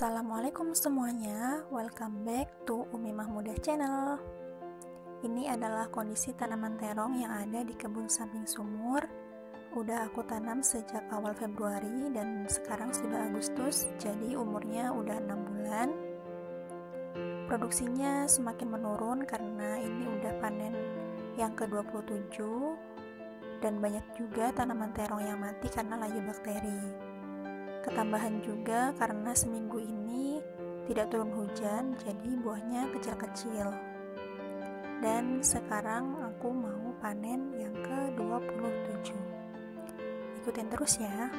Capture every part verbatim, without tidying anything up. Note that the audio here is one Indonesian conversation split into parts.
Assalamualaikum semuanya, welcome back to Umi Mahmudah Channel. Ini adalah kondisi tanaman terong yang ada di kebun samping sumur. Udah aku tanam sejak awal Februari dan sekarang sudah Agustus, jadi umurnya udah enam bulan. Produksinya semakin menurun karena ini udah panen yang ke dua puluh tujuh dan banyak juga tanaman terong yang mati karena layu bakteri. Ketambahan juga karena seminggu ini tidak turun hujan, jadi buahnya kecil-kecil. Dan sekarang aku mau panen yang ke dua puluh tujuh. Ikutin terus ya.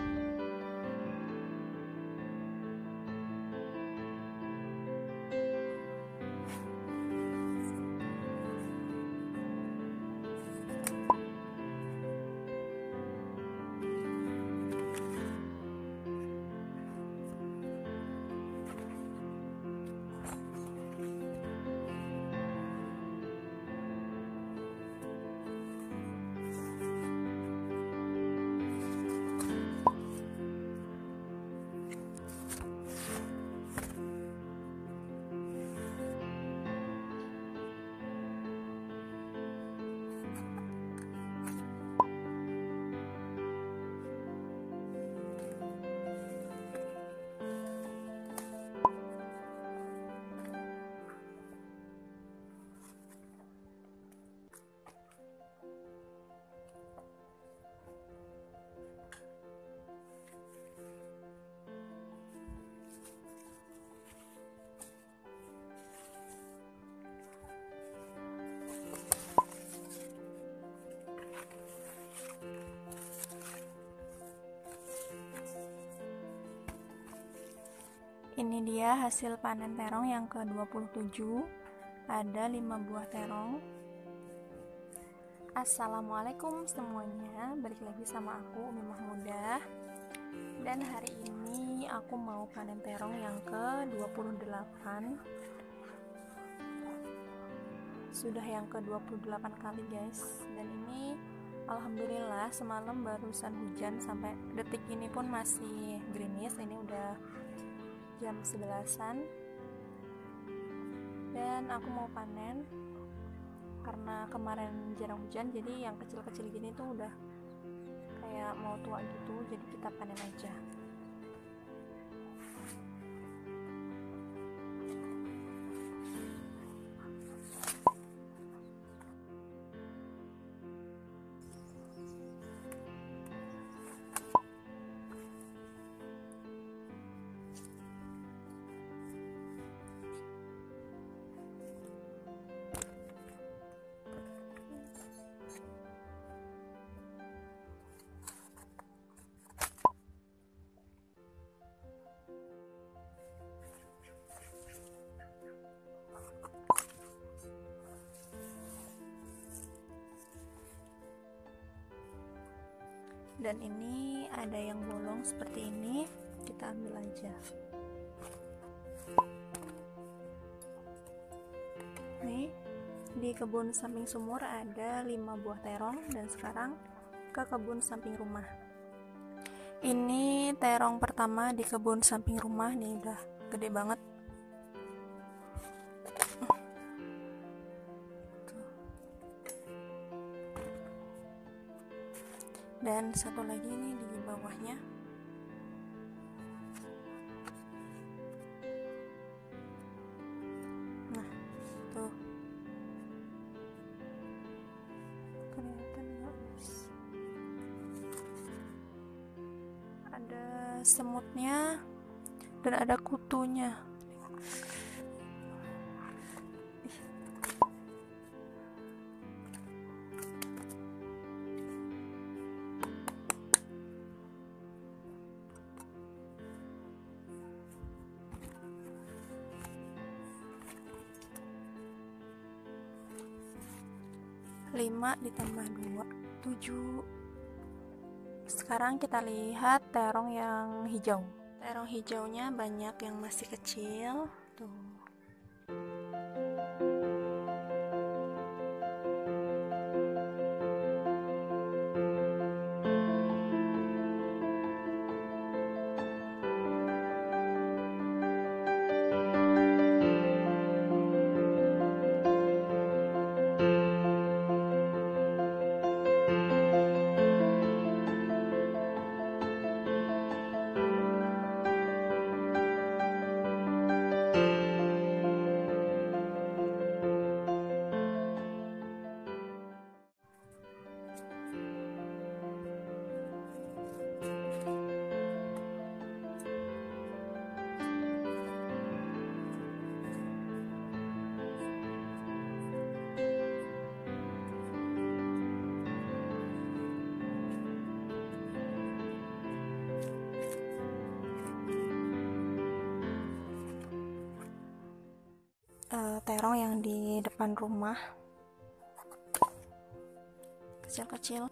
Ini dia hasil panen terong yang ke dua puluh tujuh. Ada lima buah terong. Assalamualaikum semuanya, balik lagi sama aku Umi Mahmudah. Dan hari ini aku mau panen terong yang ke dua puluh delapan. Sudah yang ke dua puluh delapan kali guys. Dan ini alhamdulillah semalam barusan hujan, sampai detik ini pun masih gerimis. Ini udah jam sebelasan dan aku mau panen karena kemarin jarang hujan, jadi yang kecil-kecil gini tuh udah kayak mau tua gitu, jadi kita panen aja. Dan ini ada yang bolong seperti ini, kita ambil aja. Nih, di kebun samping sumur ada lima buah terong, dan sekarang ke kebun samping rumah. Ini terong pertama di kebun samping rumah, nih udah gede banget. Dan satu lagi nih di bawahnya. Nah, tuh. Kelihatan nggak guys? Ada semutnya dan ada kutunya. lima ditambah dua, tujuh. Sekarang kita lihat terong yang hijau. Terong hijaunya banyak yang masih kecil. Tuh. terong yang di depan rumah, kecil-kecil.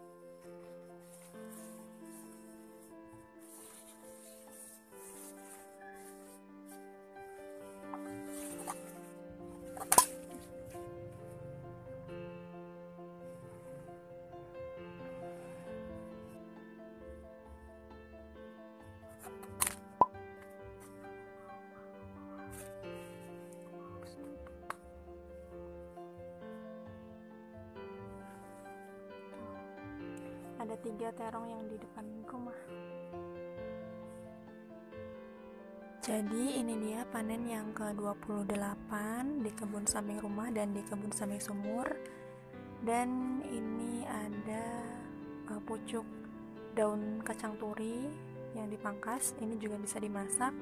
Ada tiga terong yang di depan rumah. Jadi ini dia panen yang ke dua puluh delapan di kebun samping rumah dan di kebun samping sumur. Dan ini ada uh, pucuk daun kacang turi yang dipangkas, ini juga bisa dimasak.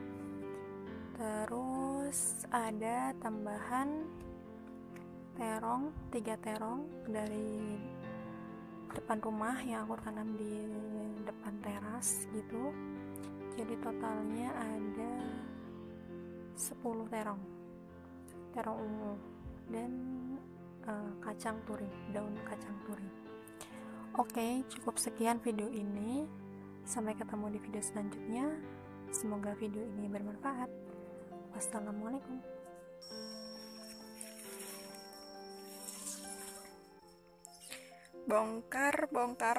Terus ada tambahan terong, tiga terong dari depan rumah yang aku tanam di depan teras gitu. Jadi totalnya ada sepuluh terong, terong ungu dan uh, kacang turi, daun kacang turi. Oke, cukup sekian video ini. Sampai ketemu di video selanjutnya. Semoga video ini bermanfaat. Wassalamualaikum. Bongkar, bongkar.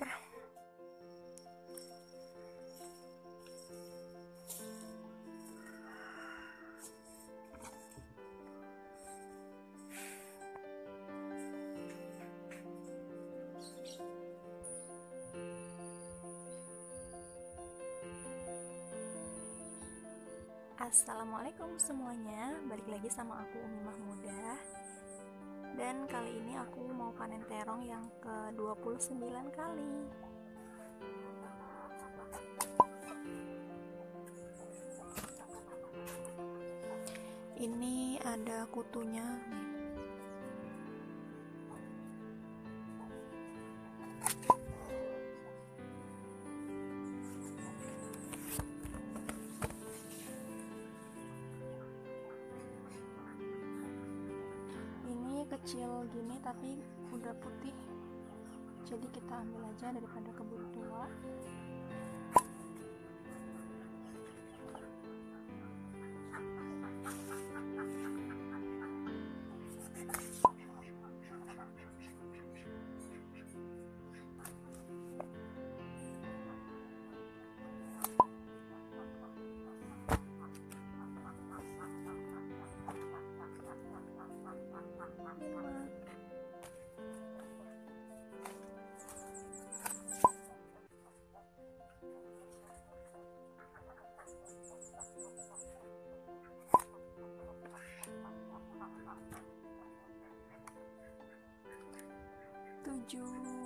Assalamualaikum semuanya, balik lagi sama aku Umi Mahmudah. Dan kali ini aku mau panen terong yang ke dua puluh sembilan kali. Ini ada kutunya nih. Kecil gini tapi udah putih, jadi kita ambil aja daripada keburu tua. Tujuh.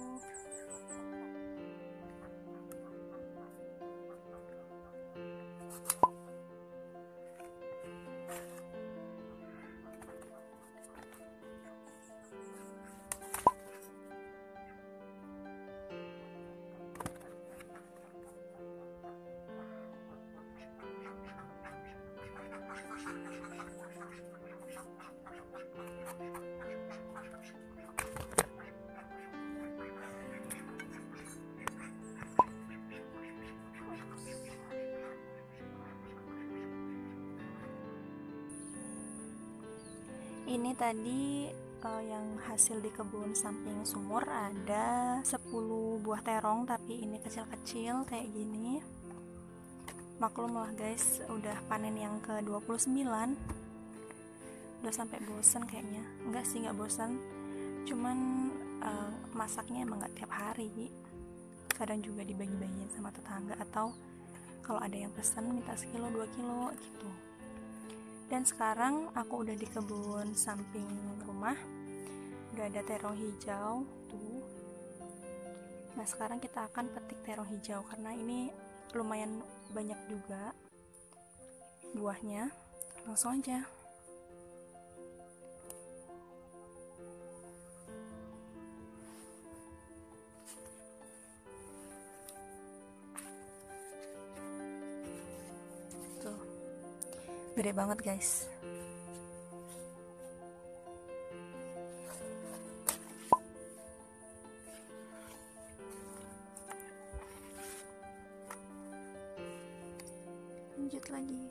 Ini tadi uh, yang hasil di kebun samping sumur ada sepuluh buah terong, tapi ini kecil-kecil kayak gini. Maklum lah guys, udah panen yang ke dua puluh sembilan. Udah sampai bosan kayaknya. Enggak sih, enggak bosan. Cuman uh, masaknya emang enggak tiap hari. Kadang juga dibagi-bagiin sama tetangga, atau kalau ada yang pesan minta sekilo dua kilo gitu. Dan sekarang aku udah di kebun samping rumah, udah ada terong hijau tuh. Nah sekarang kita akan petik terong hijau karena ini lumayan banyak juga buahnya. Langsung aja. Gede banget guys. lagi.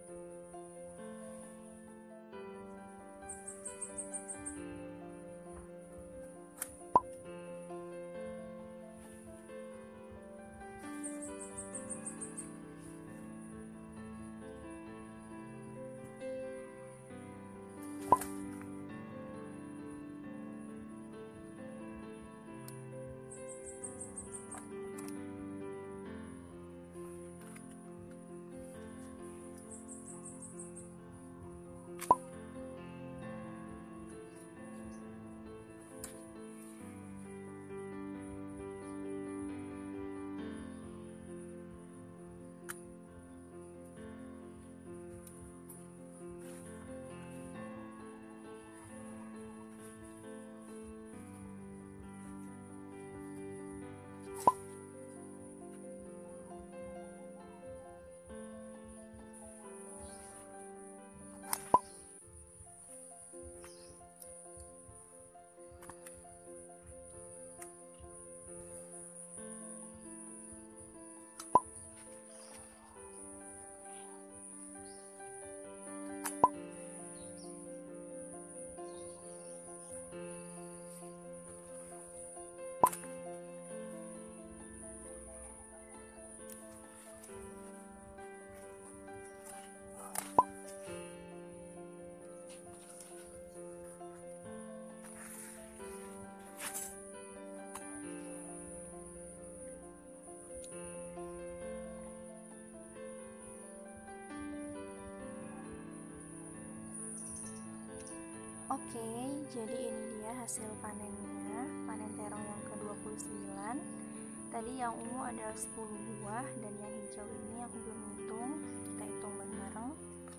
Oke, jadi ini dia hasil panennya, panen terong yang ke dua puluh sembilan. Tadi yang ungu ada sepuluh buah, dan yang hijau ini aku belum hitung, kita hitung bareng-bareng.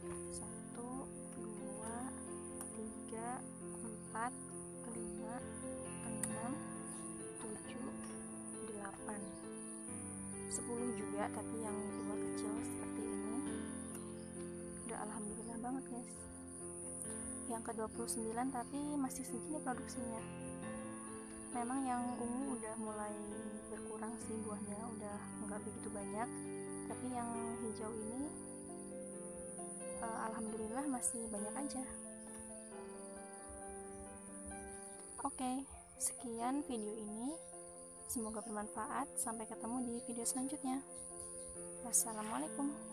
satu, dua, tiga, empat, lima, enam, tujuh, delapan, sepuluh juga, tapi yang dua kecil seperti ini. Udah alhamdulillah banget guys. Yang ke dua puluh sembilan tapi masih segini produksinya. Memang yang ungu udah mulai berkurang sih buahnya, udah nggak begitu banyak, tapi yang hijau ini uh, alhamdulillah masih banyak aja. Oke, sekian video ini, semoga bermanfaat. Sampai ketemu di video selanjutnya. Wassalamualaikum.